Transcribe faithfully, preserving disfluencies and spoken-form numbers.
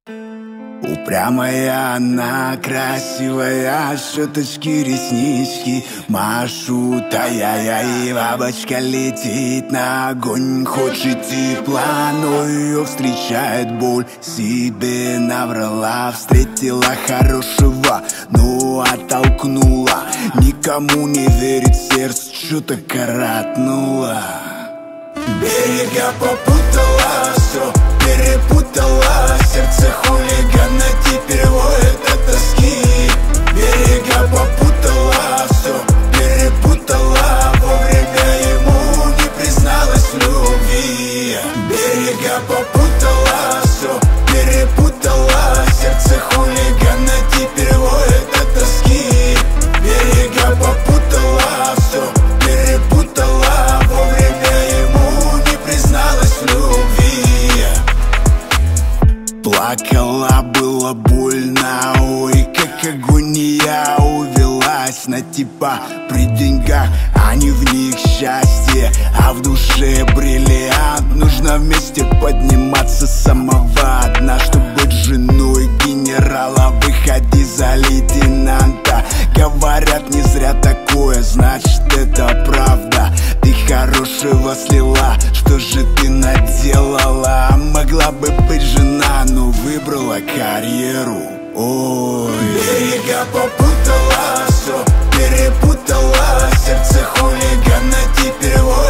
Упрямая она, красивая, щеточки, реснички машут, ай-яй-яй, и бабочка летит на огонь. Хочет тепла, но ее встречает боль. Себе наврала, встретила хорошего, но оттолкнула. Никому не верит сердце, что-то коротнула. Берега попутала, все перепутала. Сердце хулигана теперь воет от тоски. Берега попутала, все перепутала. Вовремя ему не призналась в любви. Берега попутала, все перепутала. Сердце хулигана теперь воет от тоски. Берега попутала, все перепутала. Вовремя ему не призналась в любви. Плакала, было больно, ой, как агония. Увелась на типа при деньгах, а не в них счастье, а в душе бриллиант. Нужно вместе подниматься с самого дна, чтобы быть женой генерала. Выходи за лейтенанта. Говорят, не зря такое, значит это правда. Ты хорошего слила, что же ты наделала? Могла бы быть жена, но выбрала карьеру. Ой, берега попутала, все перепутала. Сердце хулигана теперь воет